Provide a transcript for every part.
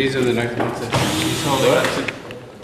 these are the 1970s. So that's it.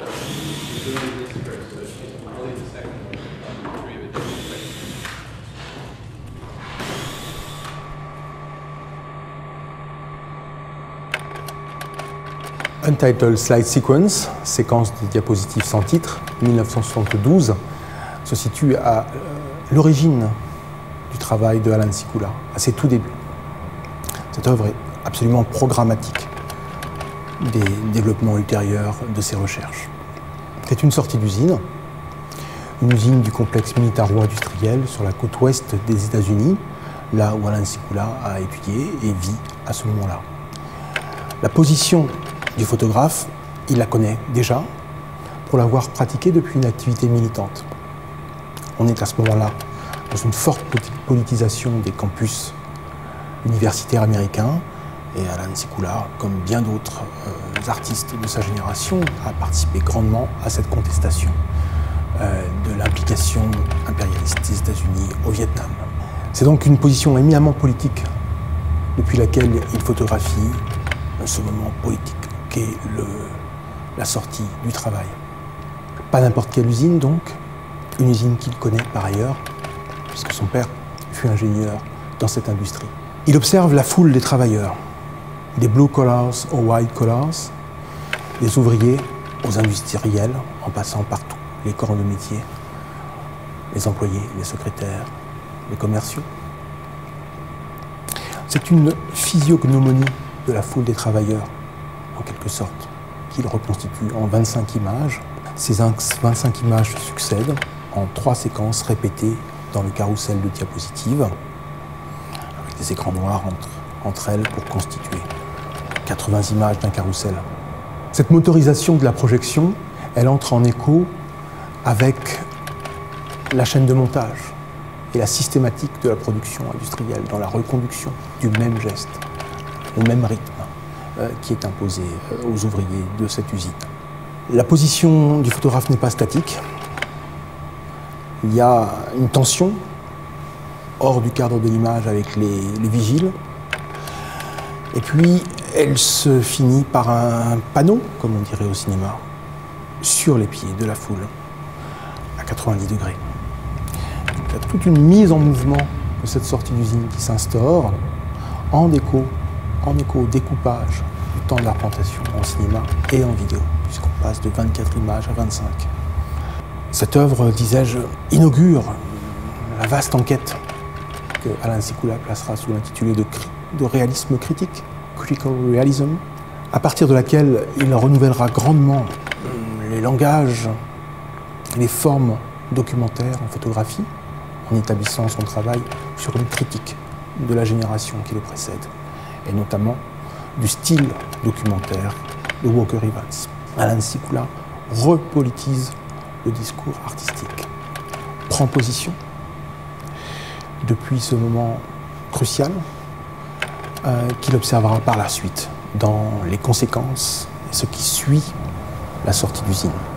Untitled Slide Sequence, séquence de diapositives sans titre, 1972, se situe à l'origine du travail de Alan Sikula, à ses tout débuts. Cette œuvre est absolument programmatique des développements ultérieurs de ses recherches. C'est une sortie d'usine, une usine du complexe militaro-industriel sur la côte ouest des États-Unis, là où Alan Sikula a étudié et vit à ce moment-là. La position du photographe, il la connaît déjà pour l'avoir pratiquée depuis une activité militante. On est à ce moment-là dans une forte politisation des campus universitaires américains et Alan Sikula, comme bien d'autres artistes de sa génération, a participé grandement à cette contestation de l'implication impérialiste des États-Unis au Vietnam. C'est donc une position éminemment politique depuis laquelle il photographie ce moment politique qu'est la sortie du travail. Pas n'importe quelle usine donc, une usine qu'il connaît par ailleurs, puisque son père fut ingénieur dans cette industrie. Il observe la foule des travailleurs, des blue collars aux white collars, des ouvriers aux industriels, en passant par tous les corps de métier, les employés, les secrétaires, les commerciaux. C'est une physiognomonie de la foule des travailleurs, en quelque sorte, qu'il reconstitue en 25 images. Ces 25 images se succèdent en 3 séquences répétées dans le carrousel de diapositives, avec des écrans noirs entre elles pour constituer 80 images d'un carrousel. Cette motorisation de la projection, elle entre en écho avec la chaîne de montage et la systématique de la production industrielle dans la reconduction du même geste, au même rythme qui est imposé aux ouvriers de cette usine. La position du photographe n'est pas statique. Il y a une tension hors du cadre de l'image avec les vigiles. Et puis, elle se finit par un panneau, comme on dirait au cinéma, sur les pieds de la foule, à 90 degrés. Il y a toute une mise en mouvement de cette sortie d'usine qui s'instaure en écho au découpage du temps de la représentation en cinéma et en vidéo, puisqu'on passe de 24 images à 25. Cette œuvre, disais-je, inaugure la vaste enquête que Alan Sikula placera sous l'intitulé de réalisme critique, critical realism, à partir de laquelle il renouvellera grandement les langages et les formes documentaires en photographie, en établissant son travail sur une critique de la génération qui le précède, et notamment du style documentaire de Walker Evans. Alan Sikula repolitise le discours artistique, prend position depuis ce moment crucial qu'il observera par la suite dans les conséquences et ce qui suit la sortie d'usine.